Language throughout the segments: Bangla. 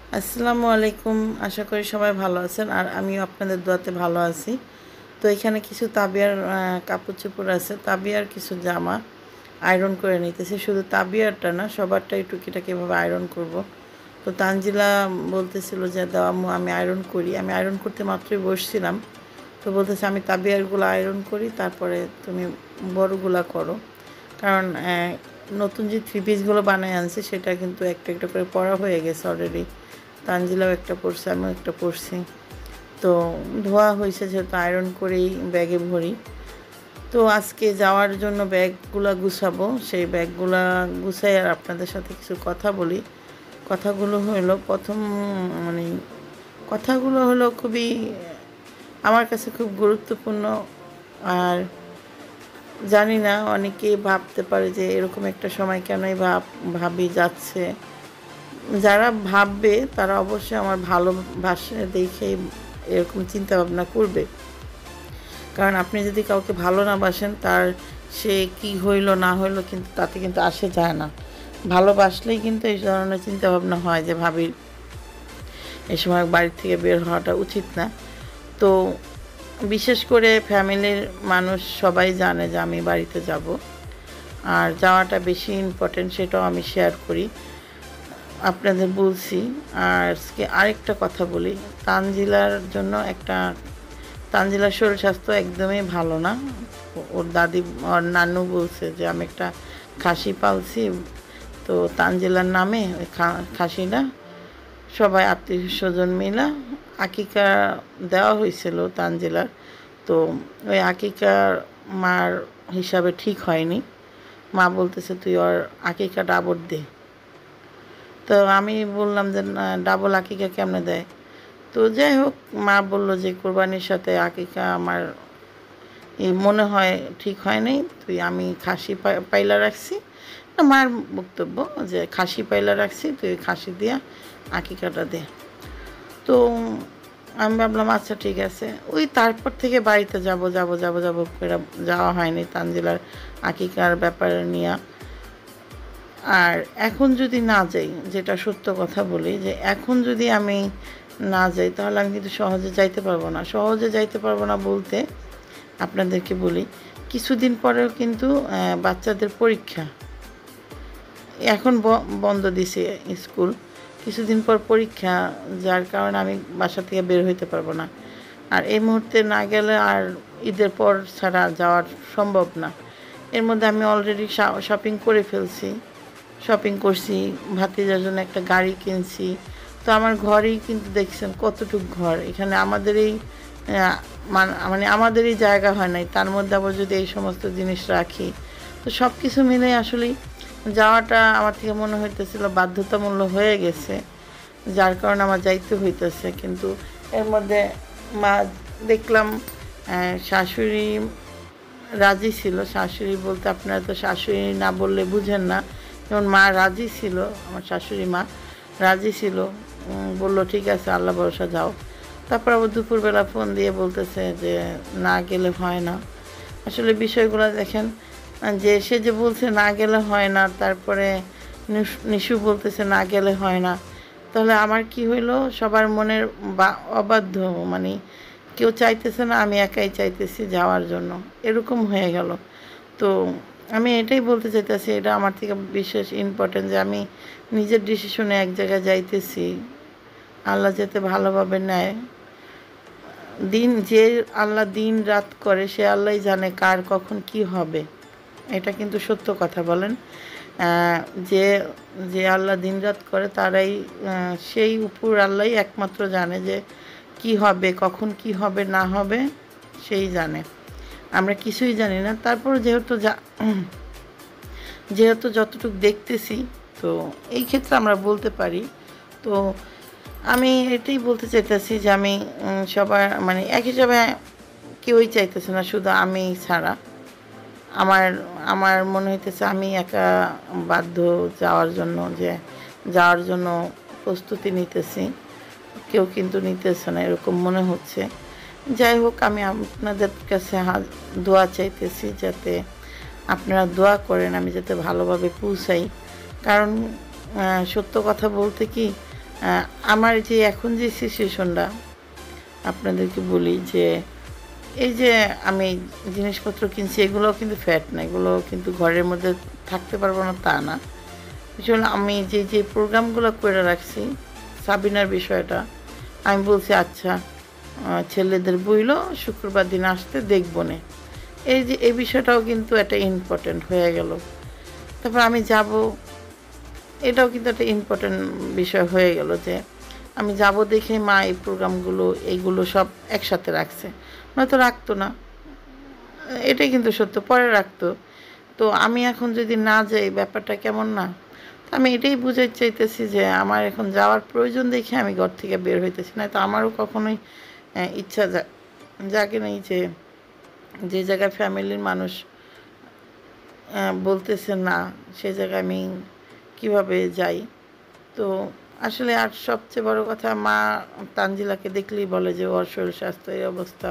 আসসালামু আলাইকুম। আশা করি সবাই ভালো আছেন আর আমিও আপনাদের দোয়াতে ভালো আছি। তো এখানে কিছু তাবিয়ার কাপড়-চোপড় আছে, তাবিয়ার কিছু জামা আয়রন করে নিতেছি। শুধু তাবিয়ারটা না, সবারটাই টুকিটাকি এভাবে আয়রন করব। তো তানজিলা বলতেছিল যে দাও আম্মু আমি আয়রন করি। আমি আয়রন করতে মাত্রই বসছিলাম। তো বলতেছে আমি তাবিয়ারগুলো আয়রন করি, তারপরে তুমি বড়গুলা করো। কারণ নতুন যে থ্রি পিসগুলো বানায় আনছি সেটা কিন্তু একটা একটা করে পরা হয়ে গেছে অলরেডি। তানজিলাও একটা পরছে, আমিও একটা পরছি। তো ধোয়া হয়েছে যেহেতু আয়রন করেই ব্যাগে ভরি। তো আজকে যাওয়ার জন্য ব্যাগগুলা গুছাবো, সেই ব্যাগগুলা গুছাই আর আপনাদের সাথে কিছু কথা বলি। কথাগুলো হলো প্রথম মানে কথাগুলো হলো খুবই আমার কাছে খুব গুরুত্বপূর্ণ। আর জানি না অনেকেই ভাবতে পারে যে এরকম একটা সময় কেনই ভাবি যাচ্ছে। যারা ভাববে তারা অবশ্যই আমার ভালোবাসা দেখেই এরকম চিন্তা ভাবনা করবে। কারণ আপনি যদি কাউকে ভালো না বাসেন তার সে কি হইলো না হইলো কিন্তু তাতে কিন্তু আসে যায় না। ভালোবাসলেই কিন্তু এই ধরনের চিন্তা ভাবনা হয় যে ভাবি এই সময় বাড়ি থেকে বের হওয়াটা উচিত না। তো বিশেষ করে ফ্যামিলির মানুষ সবাই জানে যে আমি বাড়িতে যাব, আর যাওয়াটা বেশি ইম্পর্টেন্ট সেটাও আমি শেয়ার করি আপনাদের বলছি। আর আজকে আরেকটা কথা বলি, তানজিলার জন্য তানজিলার শরীর স্বাস্থ্য একদমই ভালো না। ওর দাদি ওর নানু বলছে যে আমি একটা খাসি পালছি, তো তানজিলার নামে ওই খাসিটা সবাই আত্মীয় স্বজন মিলা আকিকা দেওয়া হয়েছিল তানজিলার। তো ওই আকিকার মার হিসাবে ঠিক হয়নি। মা বলতেছে তুই ওর আকিকাটা আবার দে। তো আমি বললাম যে না, ডাবল আকিকা কেমনে দেয়? তো যাই হোক, মা বলল যে কোরবানির সাথে আকিকা আমার এই মনে হয় ঠিক হয় নাই, আমি খাসি পাইলা রাখছি। মার বক্তব্য যে খাসি পাইলা রাখছি, তুই খাসি দিয়া আকিকাটা দে। তো আমি ভাবলাম আচ্ছা ঠিক আছে। ওই তারপর থেকে বাড়িতে যাব যাব যাব যাব করে যাওয়া হয়নি তানজিলার আকিকার ব্যাপারে নিয়ে। আর এখন যদি না যাই, যেটা সত্য কথা বলি, যে এখন যদি আমি না যাই তাহলে আমি কিন্তু সহজে যাইতে পারবো না। সহজে যাইতে পারবো না বলতে আপনাদেরকে বলি, কিছুদিন পরেও কিন্তু বাচ্চাদের পরীক্ষা। এখন বন্ধ দিছে স্কুল, কিছুদিন পর পরীক্ষা, যার কারণে আমি বাসা থেকে বের হইতে পারবো না। আর এই মুহূর্তে না গেলে আর ঈদের পর ছাড়া যাওয়ার সম্ভব না। এর মধ্যে আমি অলরেডি শপিং করে ফেলছি, শপিং করছি, ভাতিজার জন্য একটা গাড়ি কিনছি। তো আমার ঘরেই কিন্তু দেখছেন কতটুক ঘর, এখানে আমাদেরই মানে আমাদেরই জায়গা হয় নাই, তার মধ্যে আবার যদি এই সমস্ত জিনিস রাখি, তো সব কিছু মিলে আসলেই যাওয়াটা আমার থেকে মনে হইতেছিল বাধ্যতামূলক হয়ে গেছে, যার কারণে আমার যাইতে হইতেছে। কিন্তু এর মধ্যে মা দেখলাম শাশুড়ি রাজি ছিল। শাশুড়ি বলতে আপনারা তো শাশুড়ি না বললে বুঝেন না, যেমন মা রাজি ছিল, আমার শাশুড়ি মা রাজি ছিল। বললো ঠিক আছে আল্লাহ ভরসা যাও। তারপর আবার দুপুরবেলা ফোন দিয়ে বলতেছে যে না গেলে হয় না। আসলে বিষয়গুলো দেখেন, যে সে যে বলছে না গেলে হয় না, তারপরে নিশু বলতেছে না গেলে হয় না, তাহলে আমার কি হইলো, সবার মনের অবাধ্য, মানে কেউ চাইতেছে না, আমি একাই চাইতেছি যাওয়ার জন্য, এরকম হয়ে গেল। তো আমি এটাই বলতে চাইতেছি, এটা আমার থেকে বিশেষ ইম্পর্টেন্ট যে আমি নিজের ডিসিশনে এক জায়গায় যাইতেছি। আল্লাহ যাতে ভালোভাবে নেয়, যে আল্লাহ দিন রাত করে সে আল্লাহই জানে কার কখন কি হবে। এটা কিন্তু সত্য কথা বলেন। যে যে আল্লাহ দিন রাত করে তারাই, সেই উপর আল্লাহই একমাত্র জানে যে কি হবে, কখন কি হবে না হবে, সেই জানে, আমরা কিছুই জানি না। তারপর যেহেতু যতটুকু দেখতেছি, তো এই ক্ষেত্রে আমরা বলতে পারি। তো আমি এটাই বলতে চাইতেছি যে আমি সবার মানে এক হিসাবে কেউই চাইতেছে না, শুধু আমি ছাড়া। আমার আমার মনে হইতেছে আমি একা বাধ্য যাওয়ার জন্য প্রস্তুতি নিতেছি, কেউ কিন্তু নিতেছে না এরকম মনে হচ্ছে। যাই হোক, আমি আপনাদের কাছে দোয়া চাইতেছি, যাতে আপনারা দোয়া করেন আমি যাতে ভালোভাবে পৌঁছাই। কারণ সত্য কথা বলতে কি, আমার যে এখন যে সিচুয়েশনটা আপনাদেরকে বলি যে এই যে আমি জিনিসপত্র কিনছি এগুলোও কিন্তু ফ্যাট না, এগুলো কিন্তু ঘরের মধ্যে থাকতে পারবো না তা না। আসলে আমি যে প্রোগ্রামগুলো করে রাখছি সাবিনার বিষয়টা আমি বলছি আচ্ছা ছেলেদের বইল শুক্রবার দিন আসতে দেখবো না, এই যে এই বিষয়টাও কিন্তু একটা ইম্পর্টেন্ট হয়ে গেল। তারপর আমি যাব, এটাও কিন্তু একটা ইম্পর্টেন্ট বিষয় হয়ে গেল যে আমি যাব দেখে মা এই প্রোগ্রামগুলো এইগুলো সব একসাথে রাখছে, নয়তো রাখতো না। এটাই কিন্তু সত্য, পরে রাখতো। তো আমি এখন যদি না যাই ব্যাপারটা কেমন না? আমি এটাই বুঝাতে চাইতেছি যে আমার এখন যাওয়ার প্রয়োজন দেখে আমি ঘর থেকে বের হইতেছি না, তো আমারও কখনোই ইচ্ছা জাগে নেই যে যে জায়গায় ফ্যামিলির মানুষ বলতেছে না সেই জায়গায় আমি কিভাবে যাই। তো আসলে আর সবচেয়ে বড় কথা মা তানজিলাকে দেখলেই বলে যে ওর শরীর স্বাস্থ্য এই অবস্থা,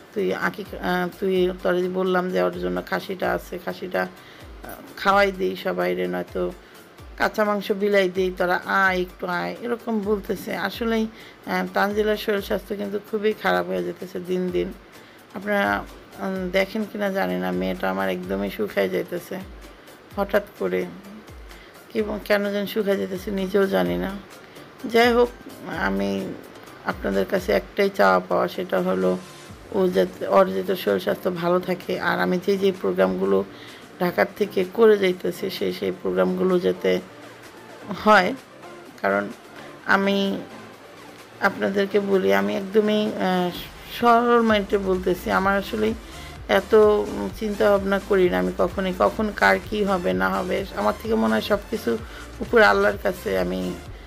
তুই তোর বললাম যে ওর জন্য খাসিটা আছে, খাসিটা খাওয়াই দিই সবাইরে, নয়তো কাঁচা মাংস বিলাই দিই, তোরা আয় একটু আয়, এরকম বলতেছে। আসলেই তানজিলার শরীর স্বাস্থ্য কিন্তু খুবই খারাপ হয়ে যেতেছে দিন দিন। আপনারা দেখেন কিনা জানি না, মেয়েটা আমার একদমই শুকায় যাইতেছে হঠাৎ করে, কি কেন যেন শুকায় যেতেছে নিজেও জানি না। যাই হোক, আমি আপনাদের কাছে একটাই চাওয়া পাওয়া, সেটা হলো ও যাতে ওর যাতে শরীর স্বাস্থ্য ভালো থাকে, আর আমি যে প্রোগ্রামগুলো ঢাকার থেকে করে যাইতেছি সেই প্রোগ্রামগুলো যাতে হয়। কারণ আমি আপনাদেরকে বলি, আমি একদমই সরল মাইন্ডে বলতেছি, আমার আসলে এত চিন্তা ভাবনা করি না আমি কখন কার কী হবে না হবে। আমার থেকে মনে হয় সব কিছু উপর আল্লাহর কাছে আমি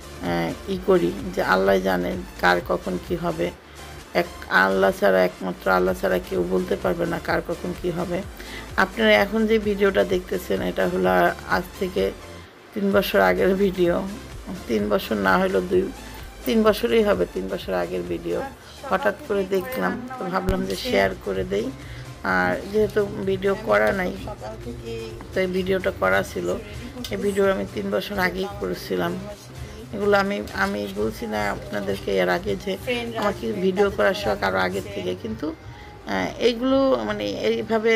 করি যে আল্লাহ জানেন কার কখন কি হবে। একমাত্র আল্লাহ ছাড়া কেউ বলতে পারবে না কার কখন কি হবে। আপনারা এখন যে ভিডিওটা দেখতেছেন এটা হলো আজ থেকে 3 বছর আগের ভিডিও, 3 বছর না হলেও 3 বছরই হবে, 3 বছর আগের ভিডিও। হঠাৎ করে দেখলাম তো ভাবলাম যে শেয়ার করে দেই। আর যেহেতু ভিডিও করা নাই তো এই ভিডিওটা করা ছিল, এই ভিডিও আমি 3 বছর আগেই করেছিলাম। এগুলো আমি বলছি না আপনাদেরকে এর আগে যে আমাকে ভিডিও করার শখ আরও আগের থেকে, কিন্তু এইগুলো মানে এইভাবে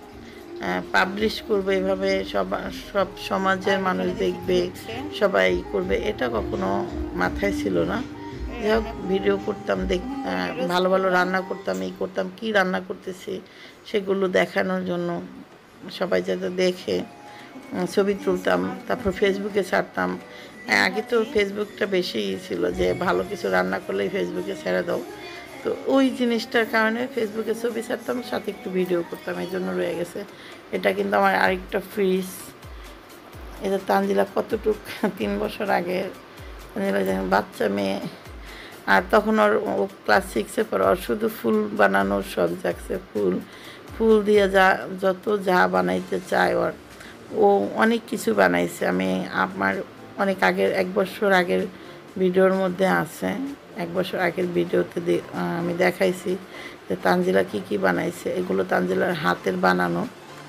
পাবলিশ করবে, এভাবে সব সমাজের মানুষ দেখবে, সবাই করবে, এটা কখনো মাথায় ছিল না। যাই হোক, ভিডিও করতাম, ভালো ভালো রান্না করতাম, করতাম কি রান্না করতেছি সেগুলো দেখানোর জন্য, সবাই যাতে দেখে ছবি তুলতাম, তারপর ফেসবুকে ছাড়তাম। আগে তো ফেসবুকটা বেশি ছিল যে ভালো কিছু রান্না করলেই ফেসবুকে ছেড়ে দাও, তো ওই জিনিসটার কারণে ফেসবুকে ছবি ছাড়তাম, সাথে একটু ভিডিও করতাম, এই জন্য রয়ে গেছে। এটা কিন্তু আমার আরেকটা ফ্রিজ, এটা তানজিলা কতটুক 3 বছর আগে, তানজিলা যখন বাচ্চা মেয়ে, আর তখন ও ক্লাস 6-এ পড়ে, ওর শুধু ফুল বানানোর শখ জাগছে, ফুল দিয়ে যা বানাইতে চায় ও অনেক কিছু বানাইছে। আমি আমার অনেক আগের 1 বছর আগের ভিডিওর মধ্যে আছে, 1 বছর আগের ভিডিওতে আমি দেখাইছি যে তানজিলা কি বানাইছে, এগুলো তানজিলার হাতের বানানো।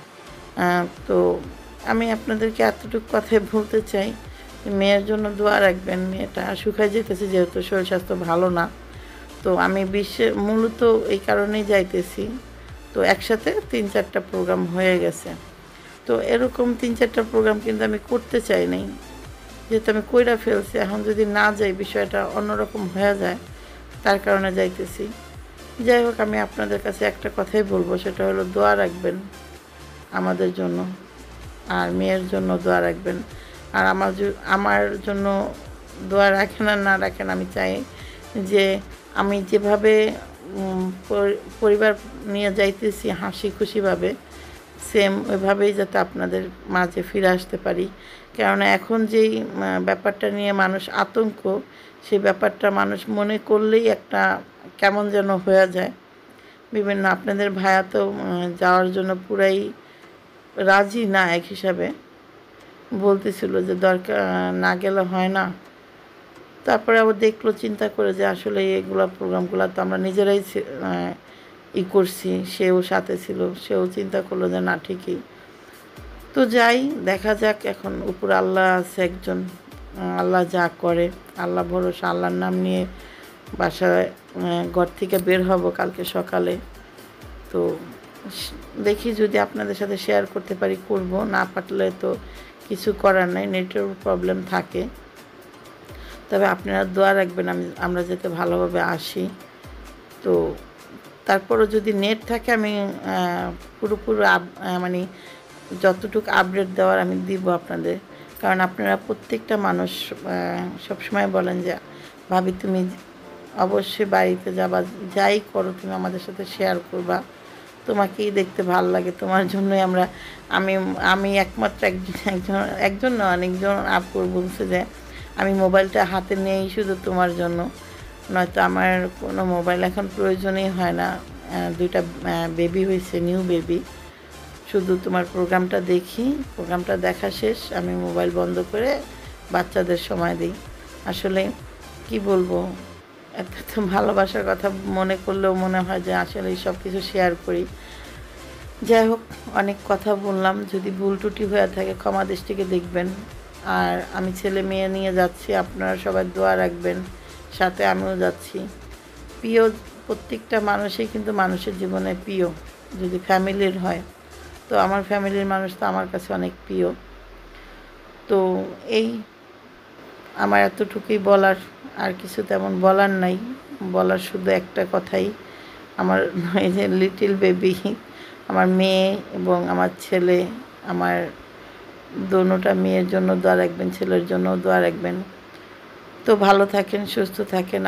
তো আমি আপনাদেরকে এতটুকু কথাই বলতে চাই, মেয়ের জন্য দোয়া রাখবেন। মেয়েটা শুকায় যেতেছে যেহেতু শরীর স্বাস্থ্য ভালো না। তো আমি মূলত এই কারণেই যাইতেছি। তো একসাথে 3-4টা প্রোগ্রাম হয়ে গেছে। তো এরকম 3-4টা প্রোগ্রাম কিন্তু আমি করতে চাই নাই, যেহেতু আমি কইরা ফেলছি। এখন যদি না যাই বিষয়টা অন্যরকম হয়ে যায়, তার কারণে যাইতেছি। যাই হোক, আমি আপনাদের কাছে একটা কথাই বলবো, সেটা হলো দোয়া রাখবেন আমাদের জন্য, আর মেয়ের জন্য দোয়া রাখবেন। আর আমার জন্য দোয়া রাখেন আর না রাখেন, আমি চাই যে আমি যেভাবে পরিবার নিয়ে যাইতেছি হাসি খুশিভাবে, সেম ওইভাবেই যাতে আপনাদের মাঝে ফিরে আসতে পারি। কেননা এখন যেই ব্যাপারটা নিয়ে মানুষ আতঙ্ক, সেই ব্যাপারটা মানুষ মনে করলেই একটা কেমন যেন হয়ে যায়। বিভিন্ন আপনাদের ভাইয়া তো যাওয়ার জন্য পুরাই রাজি না, এক হিসাবে বলতেছিল যে দরকার না গেলে হয় না। তারপরে আবার দেখলো, চিন্তা করে যে আসলে এগুলো প্রোগ্রামগুলো তো আমরা নিজেরাই করছি, সেও সাথে ছিল, সেও চিন্তা করলো যে না ঠিকই। তো যাই, দেখা যাক, এখন উপর আল্লাহ আছে একজন, আল্লাহ যা করে, আল্লাহ ভরসা, আল্লাহর নাম নিয়ে বাসায় ঘর থেকে বের হব কালকে সকালে। তো দেখি যদি আপনাদের সাথে শেয়ার করতে পারি করব, না পারলে তো কিছু করার নাই, নেটের প্রবলেম থাকে। তবে আপনারা দোয়া রাখবেন আমরা যাতে ভালোভাবে আসি। তো তারপরও যদি নেট থাকে আমি পুরোপুরি মানে যতটুকু আপডেট দেওয়ার আমি দিব আপনাদের। কারণ আপনারা প্রত্যেকটা মানুষ সবসময় বলেন যে ভাবি তুমি অবশ্যই বাড়িতে যাবা, যাই করো তুমি আমাদের সাথে শেয়ার করবা, তোমাকেই দেখতে ভালো লাগে, তোমার জন্যই আমরা আমি আমি একমাত্র একজন না অনেকজন আপুর বলছে যে আমি মোবাইলটা হাতে নেই শুধু তোমার জন্য, নয়তো আমার কোনো মোবাইল এখন প্রয়োজনই হয় না। দুইটা বেবি হয়েছে, নিউ বেবি, শুধু তোমার প্রোগ্রামটা দেখি, প্রোগ্রামটা দেখা শেষ আমি মোবাইল বন্ধ করে বাচ্চাদের সময় দিই। আসলে কি বলবো, এত তো ভালোবাসার কথা মনে করলেও মনে হয় যে আসলে সব কিছু শেয়ার করি। যাই হোক, অনেক কথা বললাম, যদি ভুল ত্রুটি হয়ে থাকে ক্ষমা দৃষ্টিকে দেখবেন। আর আমি ছেলে মেয়ে নিয়ে যাচ্ছি, আপনারা সবাই দোয়া রাখবেন, সাথে আমিও যাচ্ছি। প্রিয় প্রত্যেকটা মানুষই কিন্তু মানুষের জীবনে প্রিয়, যদি ফ্যামিলির হয়। তো আমার ফ্যামিলির মানুষ তো আমার কাছে অনেক প্রিয়। তো এই আমার এতটুকুই বলার, আর কিছু তেমন বলার নাই। বলার শুধু একটা কথাই, আমার এই যে লিটিল বেবি, আমার মেয়ে এবং আমার ছেলে, আমার দোনোটা মেয়ের জন্য দোয়া রাখবেন, ছেলের জন্য দোয়া রাখবেন। তো ভালো থাকেন, সুস্থ থাকেন।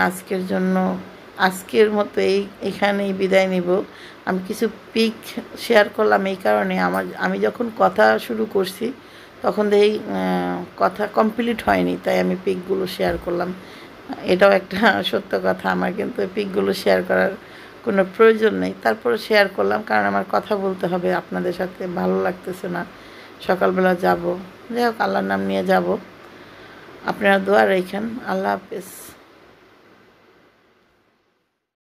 আজকের মতো এখানেই বিদায় নিব। আমি কিছু পিক শেয়ার করলাম এই কারণে, আমি যখন কথা শুরু করছি তখন দেখি কথা কমপ্লিট হয়নি, তাই আমি পিকগুলো শেয়ার করলাম। এটাও একটা সত্য কথা, আমার কিন্তু পিকগুলো শেয়ার করার কোনো প্রয়োজন নেই, তারপরে শেয়ার করলাম কারণ আমার কথা বলতে হবে আপনাদের সাথে, ভালো লাগতেছে না। সকালবেলা যাব, যাই হোক আল্লাহর নাম নিয়ে যাব। আপনারা দোয়া রাখেন। আল্লাহ হাফেজ।